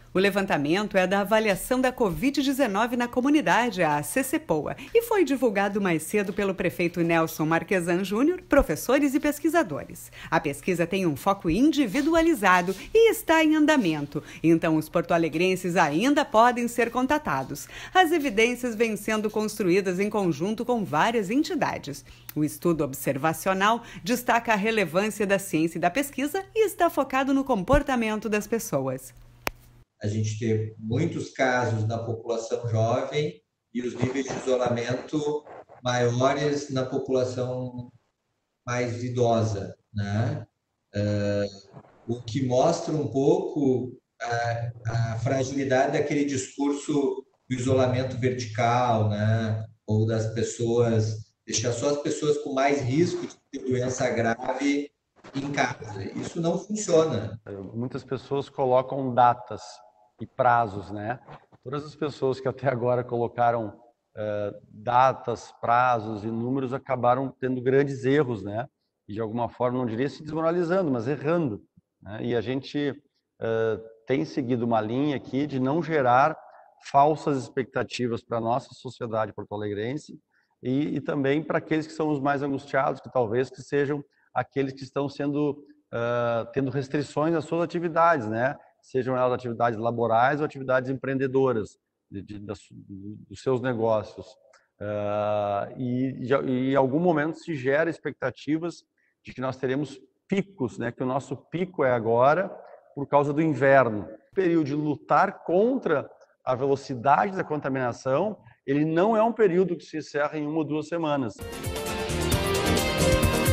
O levantamento é da avaliação da Covid-19 na comunidade, a CCPOA, e foi divulgado mais cedo pelo prefeito Nelson Marquesan Júnior, professores e pesquisadores. A pesquisa tem um foco individualizado e está em andamento, então os porto-alegrenses ainda podem ser contatados. As evidências vêm sendo construídas em conjunto com várias entidades. O estudo observacional destaca a relevância da ciência e da pesquisa e está focado no comportamento das pessoas. A gente tem muitos casos na população jovem e os níveis de isolamento maiores na população mais idosa, né? O que mostra um pouco a fragilidade daquele discurso do isolamento vertical, né? Ou das pessoas, deixar só as pessoas com mais risco de ter doença grave em casa. Isso não funciona. Muitas pessoas colocam datas e prazos, né? Todas as pessoas que até agora colocaram datas, prazos e números acabaram tendo grandes erros, né? E de alguma forma, não diria se desmoralizando, mas errando, né? E a gente tem seguido uma linha aqui de não gerar falsas expectativas para a nossa sociedade porto-alegrense e também para aqueles que são os mais angustiados, que talvez que sejam aqueles que estão tendo restrições às suas atividades, né? Sejam elas atividades laborais ou atividades empreendedoras dos seus negócios. E em algum momento se gera expectativas de que nós teremos picos, né? Que o nosso pico é agora por causa do inverno. O período de lutar contra a velocidade da contaminação, ele não é um período que se encerra em 1 ou 2 semanas.